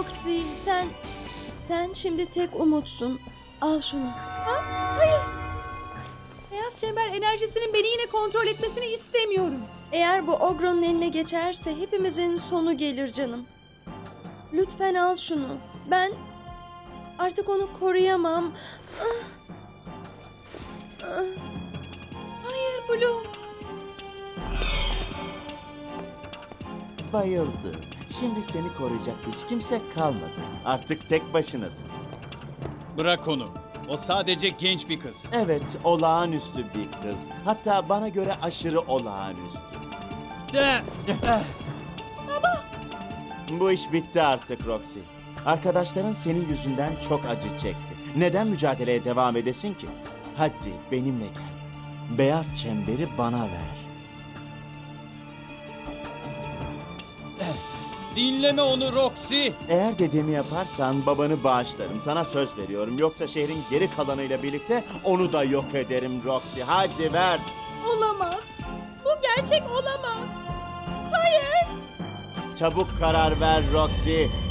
Roxy, sen şimdi tek umutsun. Al şunu. Ha? Hayır. Beyaz çember enerjisinin beni yine kontrol etmesini istemiyorum. Eğer bu Ogro'nun eline geçerse hepimizin sonu gelir canım. Lütfen al şunu. Ben artık onu koruyamam. Hayır Blue. Bayıldı. Şimdi seni koruyacak hiç kimse kalmadı. Artık tek başınasın. Bırak onu. O sadece genç bir kız. Evet, olağanüstü bir kız. Hatta bana göre aşırı olağanüstü. Bu iş bitti artık Roxy. Arkadaşların senin yüzünden çok acı çekti. Neden mücadeleye devam edesin ki? Hadi benimle gel. Beyaz çemberi bana ver. Dinleme onu Roxy. Eğer dediğimi yaparsan babanı bağışlarım. Sana söz veriyorum. Yoksa şehrin geri kalanıyla birlikte onu da yok ederim Roxy. Hadi ver. Olamaz. Bu gerçek olamaz. Hayır. Çabuk karar ver Roxy.